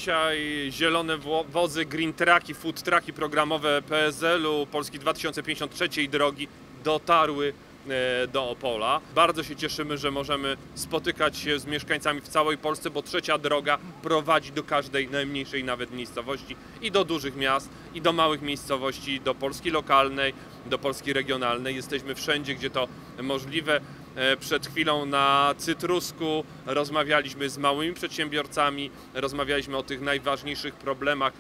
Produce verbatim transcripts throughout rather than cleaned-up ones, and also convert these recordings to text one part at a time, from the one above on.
dzisiaj zielone wozy, green trucki, food trucki programowe P S L-u, Polski dwa tysiące pięćdziesiąt trzeciej drogi dotarły do Opola. Bardzo się cieszymy, że możemy spotykać się z mieszkańcami w całej Polsce, bo trzecia droga prowadzi do każdej najmniejszej nawet miejscowości i do dużych miast, i do małych miejscowości, do Polski lokalnej, do Polski regionalnej. Jesteśmy wszędzie, gdzie to możliwe. Przed chwilą na Cytrusku rozmawialiśmy z małymi przedsiębiorcami, rozmawialiśmy o tych najważniejszych problemach,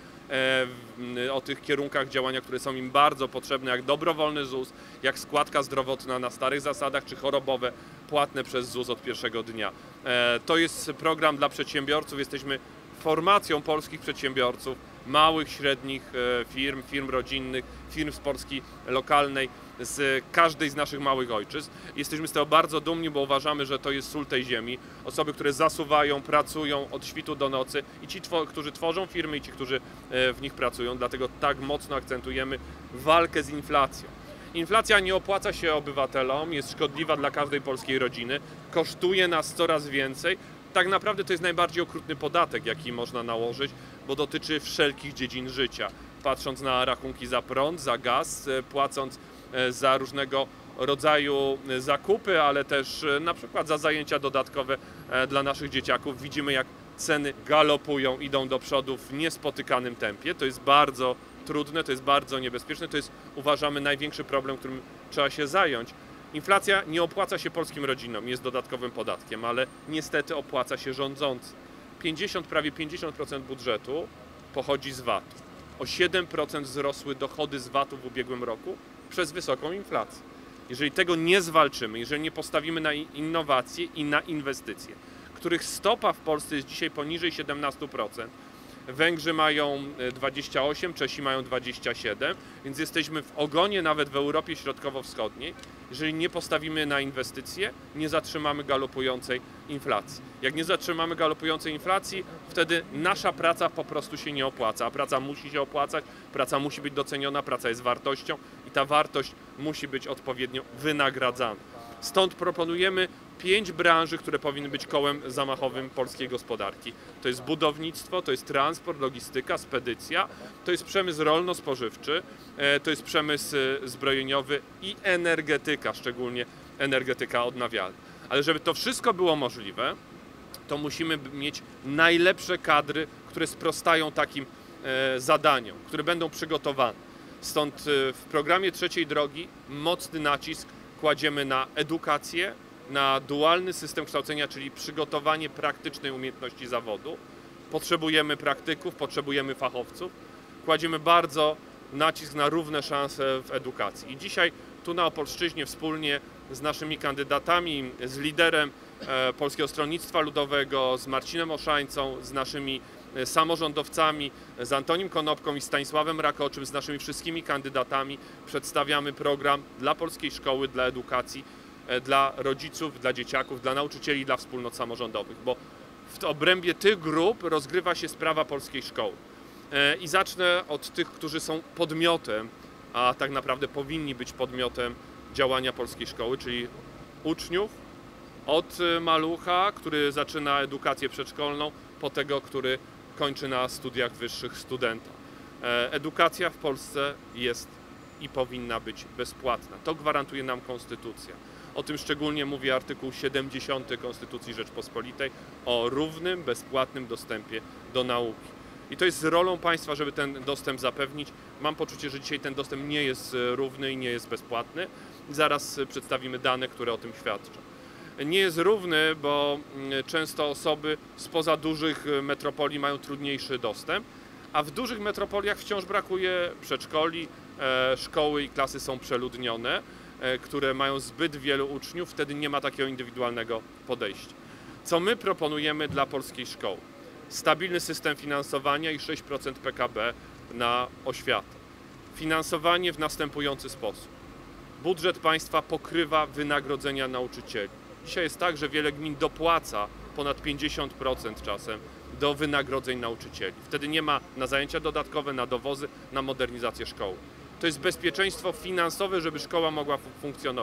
o tych kierunkach działania, które są im bardzo potrzebne, jak dobrowolny ZUS, jak składka zdrowotna na starych zasadach, czy chorobowe płatne przez ZUS od pierwszego dnia. To jest program dla przedsiębiorców, jesteśmy formacją polskich przedsiębiorców, małych, średnich firm, firm rodzinnych, firm z Polski lokalnej, z każdej z naszych małych ojczyzn. Jesteśmy z tego bardzo dumni, bo uważamy, że to jest sól tej ziemi. Osoby, które zasuwają, pracują od świtu do nocy i ci, którzy tworzą firmy, i ci, którzy w nich pracują. Dlatego tak mocno akcentujemy walkę z inflacją. Inflacja nie opłaca się obywatelom, jest szkodliwa dla każdej polskiej rodziny, kosztuje nas coraz więcej. Tak naprawdę to jest najbardziej okrutny podatek, jaki można nałożyć, bo dotyczy wszelkich dziedzin życia. Patrząc na rachunki za prąd, za gaz, płacąc za różnego rodzaju zakupy, ale też na przykład za zajęcia dodatkowe dla naszych dzieciaków, widzimy, jak ceny galopują, idą do przodu w niespotykanym tempie. To jest bardzo trudne, to jest bardzo niebezpieczne, to jest, uważamy, największy problem, którym trzeba się zająć. Inflacja nie opłaca się polskim rodzinom, jest dodatkowym podatkiem, ale niestety opłaca się rządzącym. pięćdziesiąt, prawie pięćdziesiąt procent budżetu pochodzi z VAT u. O siedem procent wzrosły dochody z VAT u w ubiegłym roku przez wysoką inflację. Jeżeli tego nie zwalczymy, jeżeli nie postawimy na innowacje i na inwestycje, których stopa w Polsce jest dzisiaj poniżej siedemnastu procent, Węgrzy mają dwadzieścia osiem procent, Czesi mają dwadzieścia siedem procent, więc jesteśmy w ogonie nawet w Europie Środkowo-Wschodniej. Jeżeli nie postawimy na inwestycje, nie zatrzymamy galopującej inflacji. Jak nie zatrzymamy galopującej inflacji, wtedy nasza praca po prostu się nie opłaca, a praca musi się opłacać, praca musi być doceniona, praca jest wartością i ta wartość musi być odpowiednio wynagradzana. Stąd proponujemy pięć branży, które powinny być kołem zamachowym polskiej gospodarki. To jest budownictwo, to jest transport, logistyka, spedycja, to jest przemysł rolno-spożywczy, to jest przemysł zbrojeniowy i energetyka, szczególnie energetyka odnawialna. Ale żeby to wszystko było możliwe, to musimy mieć najlepsze kadry, które sprostają takim zadaniom, które będą przygotowane. Stąd w programie trzeciej drogi mocny nacisk kładziemy na edukację, na dualny system kształcenia, czyli przygotowanie praktycznej umiejętności zawodu. Potrzebujemy praktyków, potrzebujemy fachowców. Kładziemy bardzo nacisk na równe szanse w edukacji. I dzisiaj tu na Opolszczyźnie wspólnie z naszymi kandydatami, z liderem Polskiego Stronnictwa Ludowego, z Marcinem Oszańcą, z naszymi samorządowcami, z Antonim Konopką i Stanisławem Rakoczym, z naszymi wszystkimi kandydatami przedstawiamy program dla polskiej szkoły, dla edukacji, dla rodziców, dla dzieciaków, dla nauczycieli, dla wspólnot samorządowych, bo w obrębie tych grup rozgrywa się sprawa polskiej szkoły. I zacznę od tych, którzy są podmiotem, a tak naprawdę powinni być podmiotem działania polskiej szkoły, czyli uczniów, od malucha, który zaczyna edukację przedszkolną, po tego, który kończy na studiach wyższych studenta. Edukacja w Polsce jest i powinna być bezpłatna. To gwarantuje nam Konstytucja. O tym szczególnie mówi artykuł siedemdziesiąty Konstytucji Rzeczpospolitej o równym, bezpłatnym dostępie do nauki. I to jest rolą państwa, żeby ten dostęp zapewnić. Mam poczucie, że dzisiaj ten dostęp nie jest równy i nie jest bezpłatny. Zaraz przedstawimy dane, które o tym świadczą. Nie jest równy, bo często osoby spoza dużych metropolii mają trudniejszy dostęp, a w dużych metropoliach wciąż brakuje przedszkoli, szkoły i klasy są przeludnione, które mają zbyt wielu uczniów, wtedy nie ma takiego indywidualnego podejścia. Co my proponujemy dla polskiej szkoły? Stabilny system finansowania i sześć procent P K B na oświatę. Finansowanie w następujący sposób. Budżet państwa pokrywa wynagrodzenia nauczycieli. Dzisiaj jest tak, że wiele gmin dopłaca ponad pięćdziesiąt procent czasem do wynagrodzeń nauczycieli. Wtedy nie ma na zajęcia dodatkowe, na dowozy, na modernizację szkoły. To jest bezpieczeństwo finansowe, żeby szkoła mogła funkcjonować.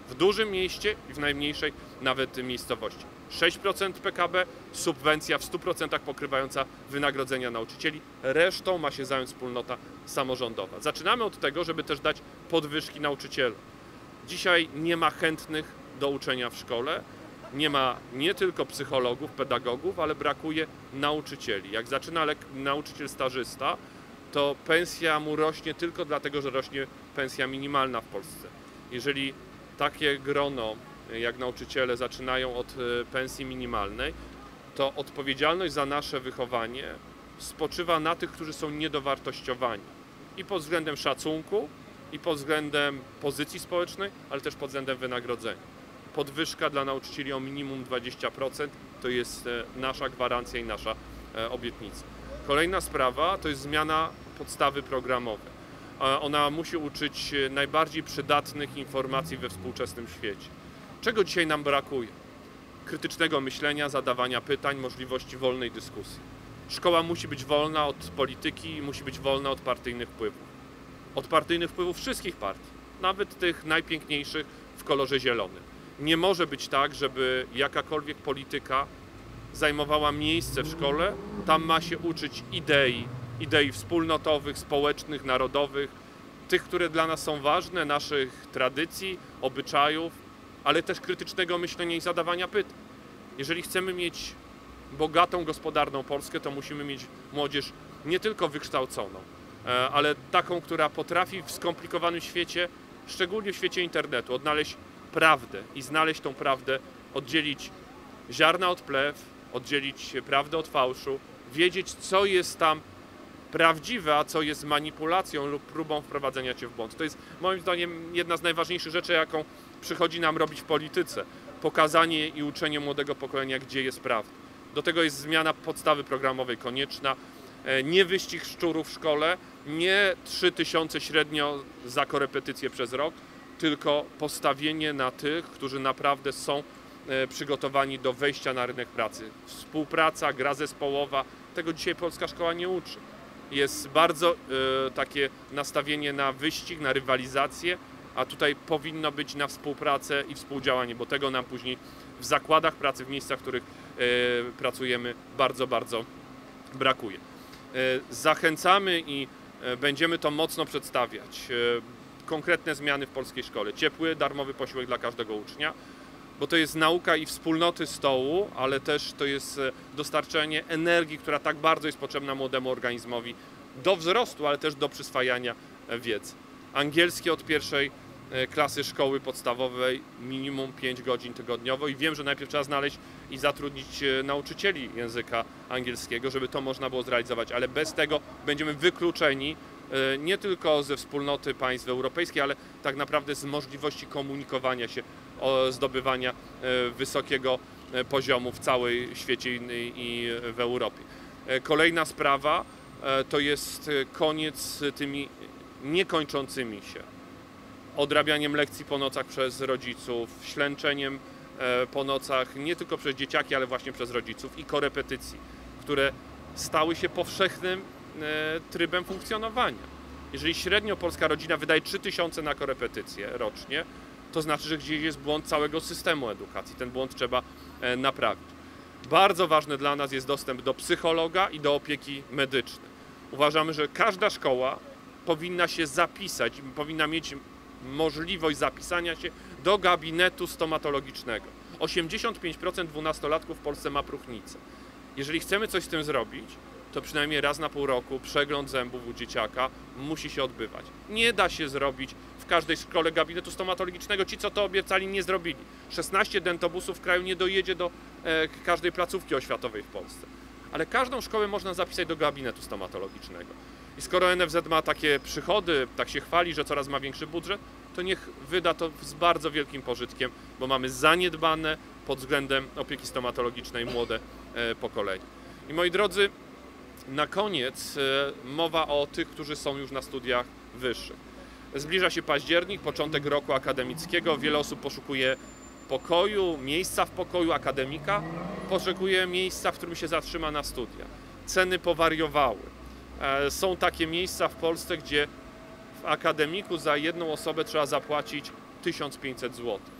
w dużym mieście i w najmniejszej nawet miejscowości. sześć procent P K B, subwencja w stu procentach pokrywająca wynagrodzenia nauczycieli, resztą ma się zająć wspólnota samorządowa. Zaczynamy od tego, żeby też dać podwyżki nauczycielom. Dzisiaj nie ma chętnych do uczenia w szkole, nie ma nie tylko psychologów, pedagogów, ale brakuje nauczycieli. Jak zaczyna nauczyciel stażysta, to pensja mu rośnie tylko dlatego, że rośnie pensja minimalna w Polsce. Jeżeli takie grono jak nauczyciele zaczynają od pensji minimalnej, to odpowiedzialność za nasze wychowanie spoczywa na tych, którzy są niedowartościowani. I pod względem szacunku, i pod względem pozycji społecznej, ale też pod względem wynagrodzenia. Podwyżka dla nauczycieli o minimum dwadzieścia procent to jest nasza gwarancja i nasza obietnica. Kolejna sprawa to jest zmiana podstawy programowej. Ona musi uczyć najbardziej przydatnych informacji we współczesnym świecie. Czego dzisiaj nam brakuje? Krytycznego myślenia, zadawania pytań, możliwości wolnej dyskusji. Szkoła musi być wolna od polityki i musi być wolna od partyjnych wpływów. Od partyjnych wpływów wszystkich partii, nawet tych najpiękniejszych w kolorze zielonym. Nie może być tak, żeby jakakolwiek polityka zajmowała miejsce w szkole. Tam ma się uczyć idei, idei wspólnotowych, społecznych, narodowych, tych, które dla nas są ważne, naszych tradycji, obyczajów, ale też krytycznego myślenia i zadawania pytań. Jeżeli chcemy mieć bogatą, gospodarną Polskę, to musimy mieć młodzież nie tylko wykształconą, ale taką, która potrafi w skomplikowanym świecie, szczególnie w świecie internetu, odnaleźć prawdę i znaleźć tą prawdę, oddzielić ziarna od plew, oddzielić prawdę od fałszu, wiedzieć, co jest tam prawdziwe, a co jest manipulacją lub próbą wprowadzenia cię w błąd. To jest moim zdaniem jedna z najważniejszych rzeczy, jaką przychodzi nam robić w polityce. Pokazanie i uczenie młodego pokolenia, gdzie jest prawda. Do tego jest zmiana podstawy programowej konieczna, nie wyścig szczurów w szkole, nie trzy tysiące średnio za korepetycje przez rok, tylko postawienie na tych, którzy naprawdę są przygotowani do wejścia na rynek pracy. Współpraca, gra zespołowa, tego dzisiaj polska szkoła nie uczy. Jest bardzo y, takie nastawienie na wyścig, na rywalizację, a tutaj powinno być na współpracę i współdziałanie, bo tego nam później w zakładach pracy, w miejscach, w których y, pracujemy, bardzo, bardzo brakuje. Y, zachęcamy i y, będziemy to mocno przedstawiać. Y, konkretne zmiany w polskiej szkole. Ciepły, darmowy posiłek dla każdego ucznia, bo to jest nauka i wspólnoty stołu, ale też to jest dostarczenie energii, która tak bardzo jest potrzebna młodemu organizmowi do wzrostu, ale też do przyswajania wiedzy. Angielski od pierwszej klasy szkoły podstawowej minimum pięć godzin tygodniowo i wiem, że najpierw trzeba znaleźć i zatrudnić nauczycieli języka angielskiego, żeby to można było zrealizować, ale bez tego będziemy wykluczeni nie tylko ze wspólnoty państw europejskich, ale tak naprawdę z możliwości komunikowania się, zdobywania wysokiego poziomu w całej świecie i w Europie. Kolejna sprawa to jest koniec z tymi niekończącymi się odrabianiem lekcji po nocach przez rodziców, ślęczeniem po nocach nie tylko przez dzieciaki, ale właśnie przez rodziców i korepetycji, które stały się powszechnym trybem funkcjonowania. Jeżeli średnio polska rodzina wydaje trzy tysiące na korepetycje rocznie, to znaczy, że gdzieś jest błąd całego systemu edukacji. Ten błąd trzeba naprawić. Bardzo ważny dla nas jest dostęp do psychologa i do opieki medycznej. Uważamy, że każda szkoła powinna się zapisać, powinna mieć możliwość zapisania się do gabinetu stomatologicznego. osiemdziesiąt pięć procent dwunastolatków w Polsce ma próchnicę. Jeżeli chcemy coś z tym zrobić, to przynajmniej raz na pół roku przegląd zębów u dzieciaka musi się odbywać. Nie da się zrobić w każdej szkole gabinetu stomatologicznego. Ci, co to obiecali, nie zrobili. szesnaście dentobusów w kraju nie dojedzie do e, każdej placówki oświatowej w Polsce. Ale każdą szkołę można zapisać do gabinetu stomatologicznego. I skoro N F Z ma takie przychody, tak się chwali, że coraz ma większy budżet, to niech wyda to z bardzo wielkim pożytkiem, bo mamy zaniedbane pod względem opieki stomatologicznej młode e, pokolenie. I moi drodzy, na koniec mowa o tych, którzy są już na studiach wyższych. Zbliża się październik, początek roku akademickiego. Wiele osób poszukuje pokoju, miejsca w pokoju, akademika. Poszukuje miejsca, w którym się zatrzyma na studiach. Ceny powariowały. Są takie miejsca w Polsce, gdzie w akademiku za jedną osobę trzeba zapłacić tysiąc pięćset złotych.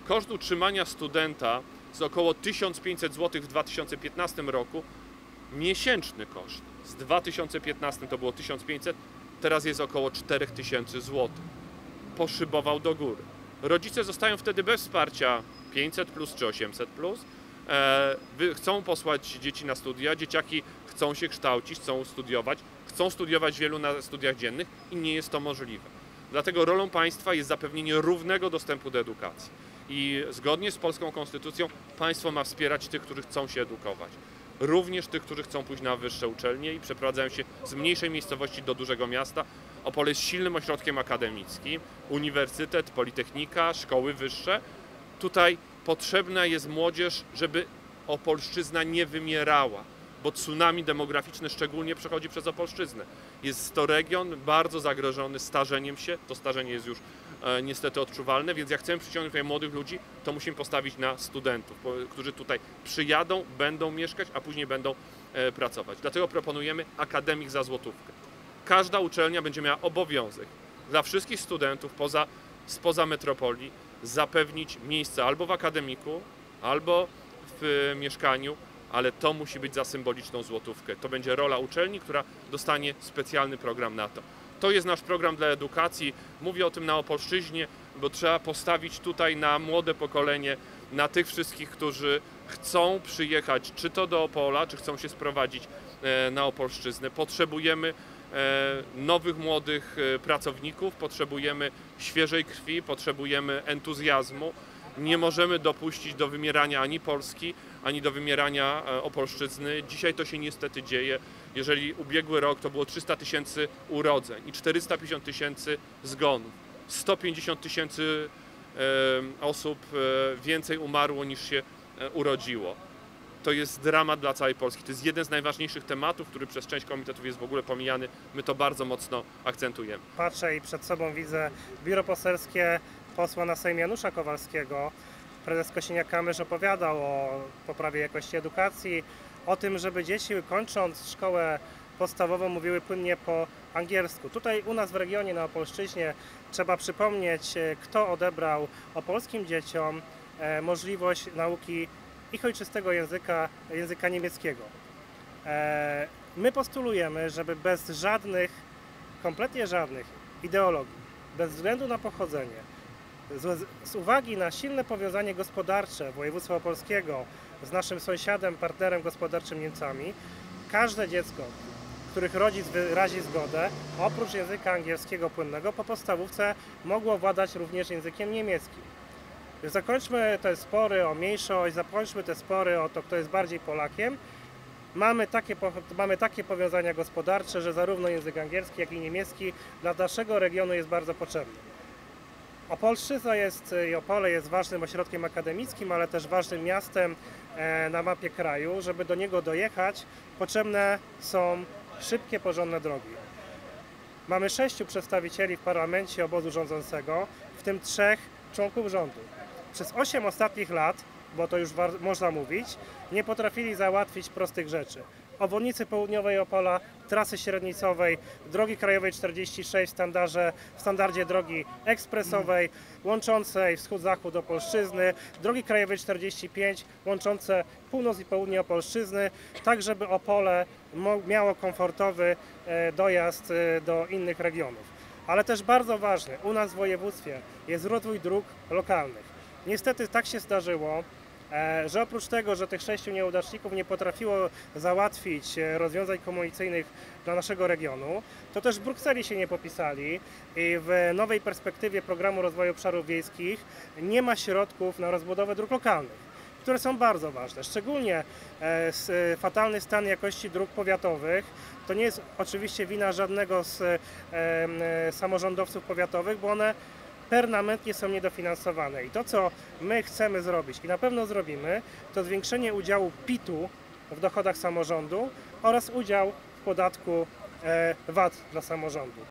Koszt utrzymania studenta z około tysiąc pięćset złotych w dwa tysiące piętnastym roku, miesięczny koszt. Z dwa tysiące piętnastym to było tysiąc pięćset, teraz jest około cztery tysiące złotych. Poszybował do góry. Rodzice zostają wtedy bez wsparcia pięćset plus czy osiemset plus. E, chcą posłać dzieci na studia, dzieciaki chcą się kształcić, chcą studiować, chcą studiować wielu na studiach dziennych i nie jest to możliwe. Dlatego rolą państwa jest zapewnienie równego dostępu do edukacji. I zgodnie z polską konstytucją państwo ma wspierać tych, którzy chcą się edukować. Również tych, którzy chcą pójść na wyższe uczelnie i przeprowadzają się z mniejszej miejscowości do dużego miasta. Opole jest silnym ośrodkiem akademickim, uniwersytet, politechnika, szkoły wyższe. Tutaj potrzebna jest młodzież, żeby Opolszczyzna nie wymierała, bo tsunami demograficzne szczególnie przechodzi przez Opolszczyznę. Jest to region bardzo zagrożony starzeniem się, to starzenie jest już e, niestety odczuwalne, więc jak chcemy przyciągnąć tutaj młodych ludzi, to musimy postawić na studentów, po, którzy tutaj przyjadą, będą mieszkać, a później będą e, pracować. Dlatego proponujemy akademik za złotówkę. Każda uczelnia będzie miała obowiązek dla wszystkich studentów poza, spoza metropolii zapewnić miejsce albo w akademiku, albo w mieszkaniu, ale to musi być za symboliczną złotówkę. To będzie rola uczelni, która dostanie specjalny program na to. To jest nasz program dla edukacji. Mówię o tym na Opolszczyźnie, bo trzeba postawić tutaj na młode pokolenie, na tych wszystkich, którzy chcą przyjechać czy to do Opola, czy chcą się sprowadzić na Opolszczyznę. Potrzebujemy nowych, młodych pracowników, potrzebujemy świeżej krwi, potrzebujemy entuzjazmu. Nie możemy dopuścić do wymierania ani Polski, ani do wymierania Opolszczyzny. Dzisiaj to się niestety dzieje. Jeżeli ubiegły rok to było trzysta tysięcy urodzeń i czterysta pięćdziesiąt tysięcy zgonów, sto pięćdziesiąt tysięcy osób więcej umarło niż się urodziło. To jest dramat dla całej Polski. To jest jeden z najważniejszych tematów, który przez część komitetów jest w ogóle pomijany. My to bardzo mocno akcentujemy. Patrzę i przed sobą widzę biuro poselskie posła na Sejm Janusza Kowalskiego. Prezes Kosiniak-Kamysz opowiadał o poprawie jakości edukacji, o tym, żeby dzieci kończąc szkołę podstawową mówiły płynnie po angielsku. Tutaj u nas w regionie na Opolszczyźnie trzeba przypomnieć, kto odebrał opolskim dzieciom możliwość nauki ich ojczystego języka, języka niemieckiego. My postulujemy, żeby bez żadnych, kompletnie żadnych ideologii, bez względu na pochodzenie, z, z uwagi na silne powiązanie gospodarcze województwa opolskiego z naszym sąsiadem, partnerem gospodarczym Niemcami, każde dziecko, których rodzic wyrazi zgodę, oprócz języka angielskiego płynnego, po podstawówce mogło władać również językiem niemieckim. Zakończmy te spory o mniejszość, zakończmy te spory o to, kto jest bardziej Polakiem. Mamy takie, mamy takie powiązania gospodarcze, że zarówno język angielski, jak i niemiecki dla naszego regionu jest bardzo potrzebny. Opolszczyzna jest i Opole jest ważnym ośrodkiem akademickim, ale też ważnym miastem na mapie kraju. Żeby do niego dojechać, potrzebne są szybkie, porządne drogi. Mamy sześciu przedstawicieli w parlamencie obozu rządzącego, w tym trzech członków rządu. Przez osiem ostatnich lat, bo to już można mówić, nie potrafili załatwić prostych rzeczy. Obwodnicy południowej Opola, trasy średnicowej, drogi krajowej czterdzieści sześć w, standardzie, w standardzie drogi ekspresowej, łączącej wschód-zachód Opolszczyzny, drogi krajowej czterdzieści pięć łączące północ i południe Opolszczyzny, tak żeby Opole miało komfortowy dojazd do innych regionów. Ale też bardzo ważny u nas w województwie jest rozwój dróg lokalnych. Niestety tak się zdarzyło, że oprócz tego, że tych sześciu nieudaczników nie potrafiło załatwić rozwiązań komunikacyjnych dla naszego regionu, to też w Brukseli się nie popisali i w nowej perspektywie Programu Rozwoju Obszarów Wiejskich nie ma środków na rozbudowę dróg lokalnych, które są bardzo ważne. Szczególnie fatalny stan jakości dróg powiatowych to nie jest oczywiście wina żadnego z samorządowców powiatowych, bo one permanentnie są niedofinansowane. I to, co my chcemy zrobić i na pewno zrobimy, to zwiększenie udziału pitu w dochodach samorządu oraz udział w podatku V A T dla samorządu.